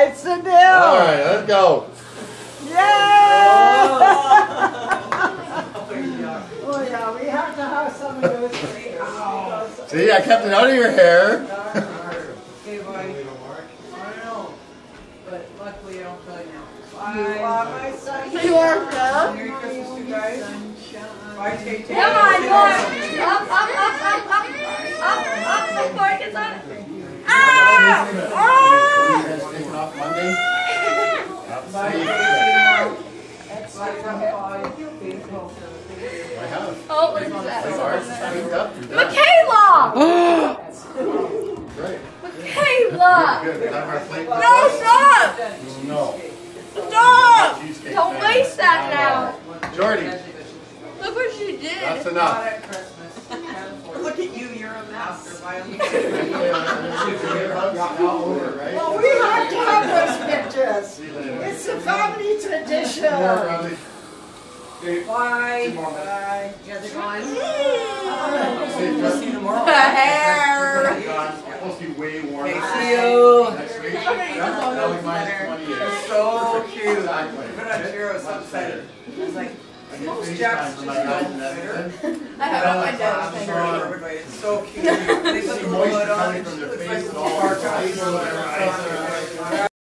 It's a deal. All right, let's go. Yeah! Oh yeah, we have to have some of those. See, I kept it out of your hair. Okay, buddy. I know, but luckily I don't feel like now. You are my sunshine. You are, Phil. Merry Christmas, you guys. Bye, take care. Come on, Mark. Up before it gets on. Ah! Off Monday. Oh, what is that? Michaela! Michaela! No, stop! No. Stop! Don't waste that now. Jordyn, Look what she did. that's enough. Look at you, you're a master. Well, we have to have those pictures. It's a family tradition. Bye. Bye. You guys are going? See you tomorrow. Hair. Supposed to be way warmer. Okay, see you. Next week. Okay, That'll be -28. You're so cute. Exactly. Even on Jiro, I was upset. I was like, most Jacks just don't fit her. I have on my desk. It's so cute. They put the wood on it. She looks like a park.